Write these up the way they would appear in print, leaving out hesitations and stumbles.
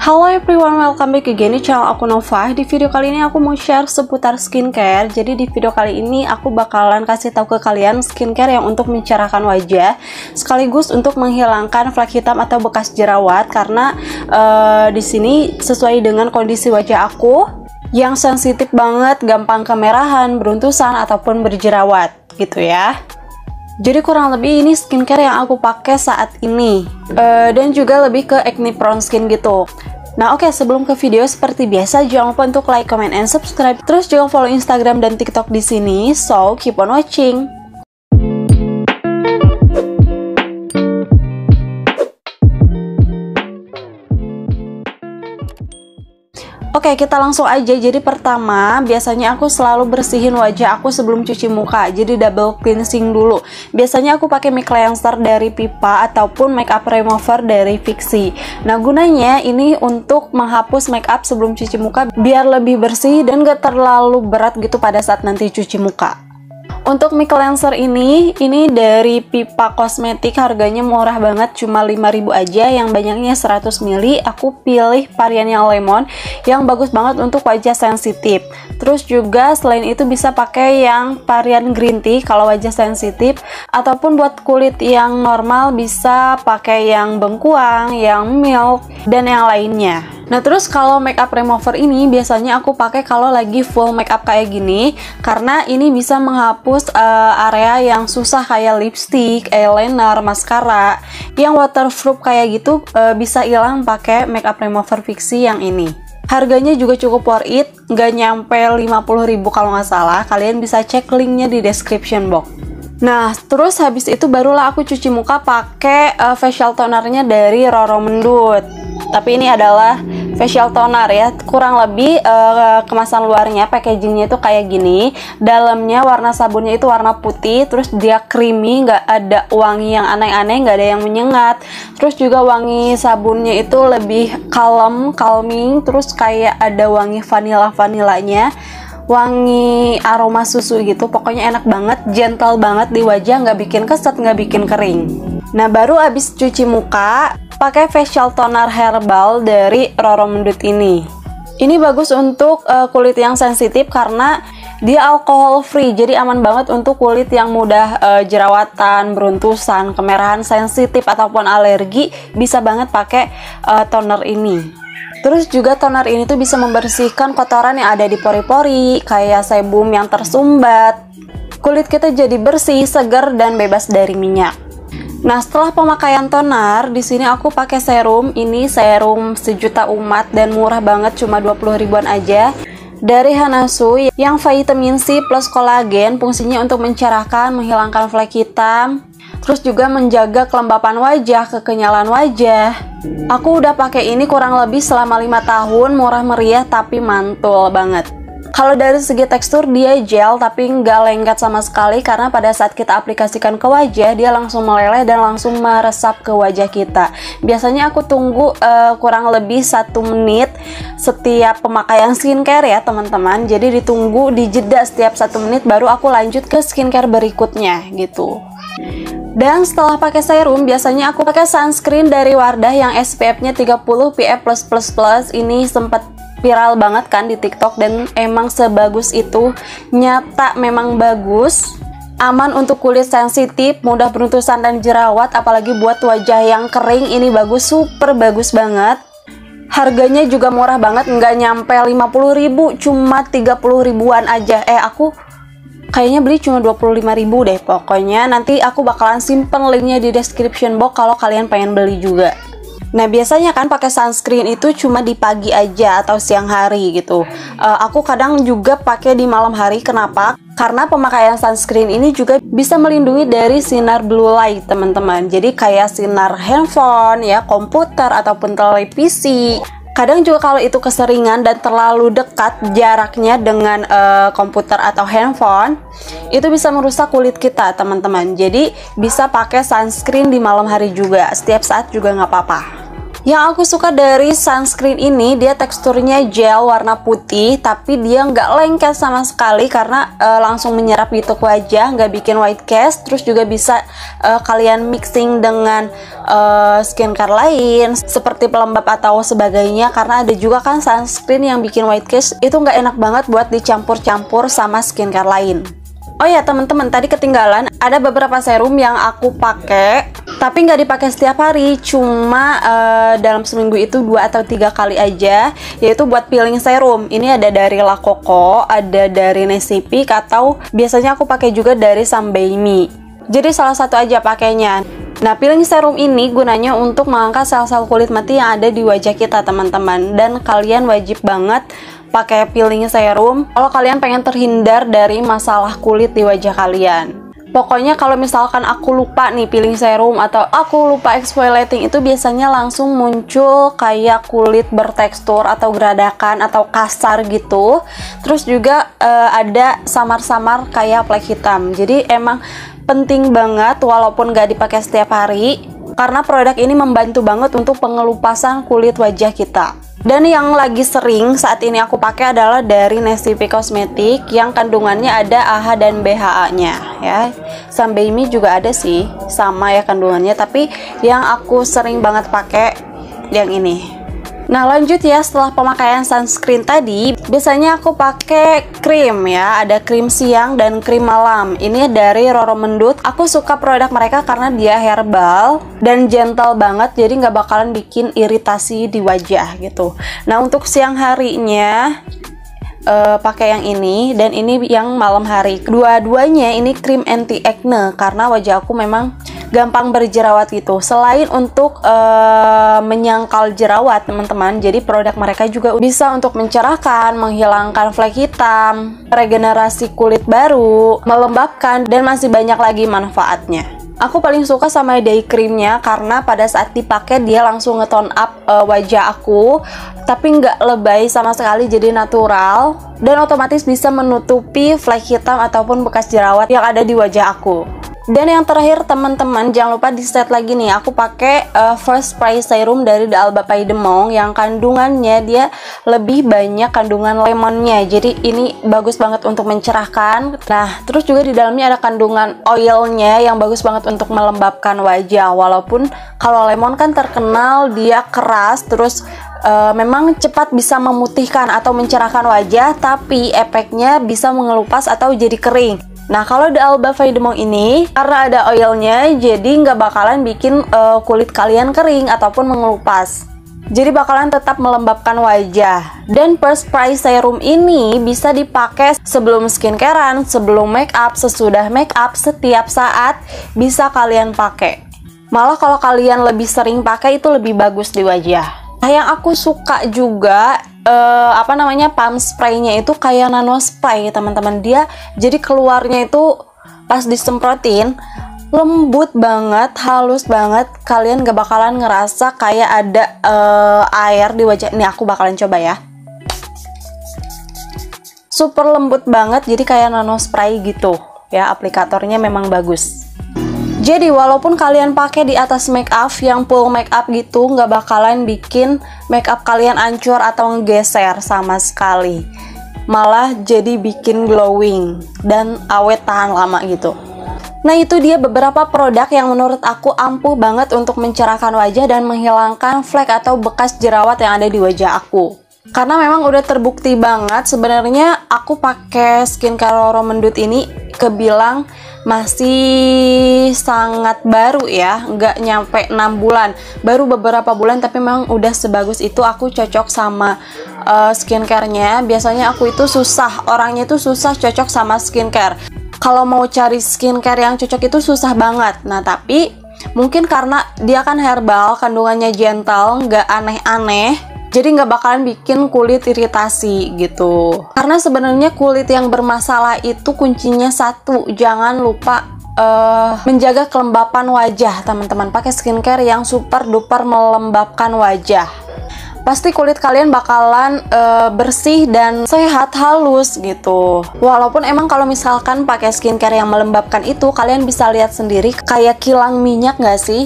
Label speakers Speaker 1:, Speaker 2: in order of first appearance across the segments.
Speaker 1: Halo everyone, welcome back again di channel aku Nova. Di video kali ini aku mau share seputar skincare. Jadi di video kali ini aku bakalan kasih tahu ke kalian skincare yang untuk mencerahkan wajah, sekaligus untuk menghilangkan flek hitam atau bekas jerawat. Karena di sini sesuai dengan kondisi wajah aku yang sensitif banget, gampang kemerahan, beruntusan ataupun berjerawat gitu ya. Jadi kurang lebih ini skincare yang aku pakai saat ini, dan juga lebih ke acne prone skin gitu. Nah oke, sebelum ke video seperti biasa jangan lupa untuk like, comment, and subscribe. Terus juga follow Instagram dan TikTok di sini. So keep on watching. Oke, kita langsung aja. Jadi pertama, biasanya aku selalu bersihin wajah aku sebelum cuci muka. Jadi double cleansing dulu. Biasanya aku pakai mic cleanser dari Pipa ataupun makeup remover dari Fixi. Nah, gunanya ini untuk menghapus makeup sebelum cuci muka biar lebih bersih dan gak terlalu berat gitu pada saat nanti cuci muka. Untuk mic cleanser ini dari Pipa Kosmetik, harganya murah banget, cuma 5.000 aja, yang banyaknya 100 ml. Aku pilih varian yang lemon, yang bagus banget untuk wajah sensitif. Terus juga selain itu bisa pakai yang varian green tea kalau wajah sensitif, ataupun buat kulit yang normal bisa pakai yang bengkuang, yang milk, dan yang lainnya. Nah terus kalau makeup remover ini biasanya aku pakai kalau lagi full makeup kayak gini, karena ini bisa menghapus area yang susah kayak lipstick, eyeliner, maskara. Yang waterproof kayak gitu bisa hilang pakai makeup remover Fixi yang ini. Harganya juga cukup worth it, nggak nyampe 50.000 kalau nggak salah. Kalian bisa cek linknya di description box. Nah, terus habis itu barulah aku cuci muka pakai facial tonernya dari Roro Mendut. Tapi ini adalah facial toner ya, kurang lebih kemasan luarnya, packagingnya itu kayak gini. Dalamnya warna sabunnya itu warna putih, terus dia creamy, nggak ada wangi yang aneh-aneh, nggak ada yang menyengat. Terus juga wangi sabunnya itu lebih calming, terus kayak ada wangi vanilla-vanillanya, wangi aroma susu gitu. Pokoknya enak banget, gentle banget di wajah, nggak bikin keset, nggak bikin kering. Nah baru abis cuci muka pakai facial toner herbal dari Roro Mendut ini. Ini bagus untuk kulit yang sensitif karena dia alkohol free, jadi aman banget untuk kulit yang mudah jerawatan, beruntusan, kemerahan, sensitif ataupun alergi. Bisa banget pakai toner ini. Terus juga toner ini tuh bisa membersihkan kotoran yang ada di pori-pori, kayak sebum yang tersumbat. Kulit kita jadi bersih, segar, dan bebas dari minyak. Nah, setelah pemakaian toner, di sini aku pakai serum. Ini serum sejuta umat dan murah banget, cuma 20 ribuan aja. Dari Hanasu yang vitamin C plus kolagen, fungsinya untuk mencerahkan, menghilangkan flek hitam, terus juga menjaga kelembapan wajah, kekenyalan wajah. Aku udah pakai ini kurang lebih selama 5 tahun, murah meriah tapi mantul banget. Kalau dari segi tekstur dia gel tapi nggak lengket sama sekali, karena pada saat kita aplikasikan ke wajah dia langsung meleleh dan langsung meresap ke wajah kita. Biasanya aku tunggu kurang lebih 1 menit setiap pemakaian skincare ya teman-teman. Jadi ditunggu, dijeda setiap 1 menit baru aku lanjut ke skincare berikutnya gitu. Dan setelah pakai serum, biasanya aku pakai sunscreen dari Wardah yang SPF-nya 30 PA+++. Ini sempat viral banget kan di TikTok dan emang sebagus itu. Nyata memang bagus, aman untuk kulit sensitif, mudah beruntusan dan jerawat, apalagi buat wajah yang kering. Ini bagus, super bagus banget. Harganya juga murah banget, nggak nyampe 50.000, cuma 30 ribuan aja. Aku kayaknya beli cuma 25.000 deh. Pokoknya nanti aku bakalan simpen linknya di description box kalau kalian pengen beli juga. Nah biasanya kan pakai sunscreen itu cuma di pagi aja atau siang hari gitu. Aku kadang juga pakai di malam hari. Kenapa? Karena pemakaian sunscreen ini juga bisa melindungi dari sinar blue light teman-teman. Jadi kayak sinar handphone ya, komputer ataupun televisi. Kadang juga kalau itu keseringan dan terlalu dekat jaraknya dengan komputer atau handphone, itu bisa merusak kulit kita teman-teman. Jadi bisa pakai sunscreen di malam hari juga, setiap saat juga nggak apa-apa. Yang aku suka dari sunscreen ini, dia teksturnya gel warna putih, tapi dia nggak lengket sama sekali karena langsung menyerap gitu ke wajah, nggak bikin white cast. Terus juga bisa kalian mixing dengan skincare lain seperti pelembab atau sebagainya, karena ada juga kan sunscreen yang bikin white cast, itu nggak enak banget buat dicampur-campur sama skincare lain. Oh ya teman-teman, tadi ketinggalan ada beberapa serum yang aku pakai tapi nggak dipakai setiap hari, cuma dalam seminggu itu 2 atau 3 kali aja, yaitu buat peeling serum. Ini ada dari La Coco, ada dari Nesipic, atau biasanya aku pakai juga dari Sambeimi. Jadi salah satu aja pakainya. Nah, peeling serum ini gunanya untuk mengangkat sel-sel kulit mati yang ada di wajah kita teman-teman, dan kalian wajib banget pakai peeling serum kalau kalian pengen terhindar dari masalah kulit di wajah kalian. Pokoknya kalau misalkan aku lupa nih peeling serum atau aku lupa exfoliating, itu biasanya langsung muncul kayak kulit bertekstur atau geradakan atau kasar gitu. Terus juga ada samar-samar kayak flek hitam. Jadi emang penting banget walaupun gak dipakai setiap hari, karena produk ini membantu banget untuk pengelupasan kulit wajah kita. Dan yang lagi sering saat ini aku pakai adalah dari Nesipic Cosmetics yang kandungannya ada AHA dan BHA-nya ya. Sambeimi juga ada sih, sama ya kandungannya, tapi yang aku sering banget pakai yang ini. Nah lanjut ya, setelah pemakaian sunscreen tadi, biasanya aku pakai krim ya, ada krim siang dan krim malam. Ini dari Roro Mendut. Aku suka produk mereka karena dia herbal dan gentle banget, jadi nggak bakalan bikin iritasi di wajah gitu. Nah untuk siang harinya pakai yang ini, dan ini yang malam hari. Dua-duanya ini krim anti acne karena wajah aku memang gampang berjerawat gitu. Selain untuk menyangkal jerawat teman-teman, jadi produk mereka juga bisa untuk mencerahkan, menghilangkan flek hitam, regenerasi kulit baru, melembabkan, dan masih banyak lagi manfaatnya. Aku paling suka sama day creamnya karena pada saat dipakai dia langsung nge-tone up wajah aku, tapi nggak lebay sama sekali, jadi natural dan otomatis bisa menutupi flek hitam ataupun bekas jerawat yang ada di wajah aku. Dan yang terakhir teman-teman, jangan lupa di set lagi nih, aku pakai First Price Serum dari The Alba Pays de Monts yang kandungannya dia lebih banyak kandungan lemonnya, jadi ini bagus banget untuk mencerahkan. Nah terus juga di dalamnya ada kandungan oilnya yang bagus banget untuk melembabkan wajah, walaupun kalau lemon kan terkenal dia keras, terus memang cepat bisa memutihkan atau mencerahkan wajah, tapi efeknya bisa mengelupas atau jadi kering. Nah kalau The Alba Pays de Monts ini karena ada oilnya, jadi nggak bakalan bikin kulit kalian kering ataupun mengelupas, jadi bakalan tetap melembabkan wajah. Dan First Price Serum ini bisa dipakai sebelum skincarean, sebelum make up, sesudah make up, setiap saat bisa kalian pakai. Malah kalau kalian lebih sering pakai itu lebih bagus di wajah. Nah yang aku suka juga palm spraynya itu kayak nano spray teman-teman. Dia jadi keluarnya itu pas disemprotin lembut banget, halus banget, kalian gak bakalan ngerasa kayak ada air di wajah. Ini aku bakalan coba ya, super lembut banget, jadi kayak nano spray gitu ya. Aplikatornya memang bagus. Jadi walaupun kalian pakai di atas make up yang full make up gitu, nggak bakalan bikin make up kalian hancur atau ngegeser sama sekali. Malah jadi bikin glowing dan awet tahan lama gitu. Nah itu dia beberapa produk yang menurut aku ampuh banget untuk mencerahkan wajah dan menghilangkan flek atau bekas jerawat yang ada di wajah aku. Karena memang udah terbukti banget sebenarnya aku pakai skincare Roro Mendut ini kebilang masih sangat baru ya, nggak nyampe 6 bulan, baru beberapa bulan, tapi memang udah sebagus itu. Aku cocok sama skincare-nya. Biasanya aku itu susah, orangnya itu susah cocok sama skincare. Kalau mau cari skincare yang cocok itu susah banget. Nah tapi mungkin karena dia kan herbal, kandungannya gentle, nggak aneh-aneh, jadi nggak bakalan bikin kulit iritasi gitu. Karena sebenarnya kulit yang bermasalah itu kuncinya satu, jangan lupa menjaga kelembapan wajah teman-teman. Pakai skincare yang super duper melembabkan wajah, pasti kulit kalian bakalan bersih dan sehat, halus gitu. Walaupun emang kalau misalkan pakai skincare yang melembabkan itu, kalian bisa lihat sendiri kayak kilang minyak nggak sih?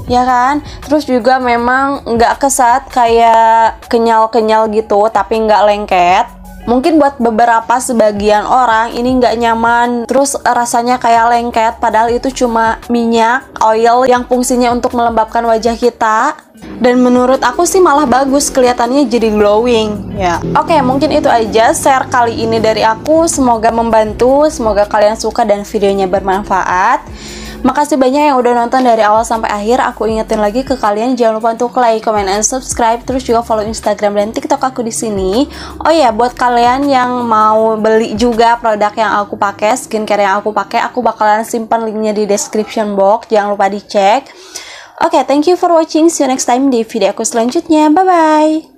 Speaker 1: ya kan? Terus juga memang nggak kesat kayak kenyal-kenyal gitu, tapi nggak lengket. Mungkin buat beberapa sebagian orang ini nggak nyaman, terus rasanya kayak lengket, padahal itu cuma minyak, oil yang fungsinya untuk melembabkan wajah kita. Dan menurut aku sih malah bagus, kelihatannya jadi glowing ya. Oke, mungkin itu aja share kali ini dari aku. Semoga membantu, semoga kalian suka dan videonya bermanfaat. Makasih banyak yang udah nonton dari awal sampai akhir. Aku ingetin lagi ke kalian, jangan lupa untuk like, comment, and subscribe. Terus juga follow Instagram dan TikTok aku di sini. Oh ya, buat kalian yang mau beli juga produk yang aku pakai, skincare yang aku pakai, aku bakalan simpan linknya di description box. Jangan lupa dicek. Oke, thank you for watching. See you next time di video aku selanjutnya. Bye bye.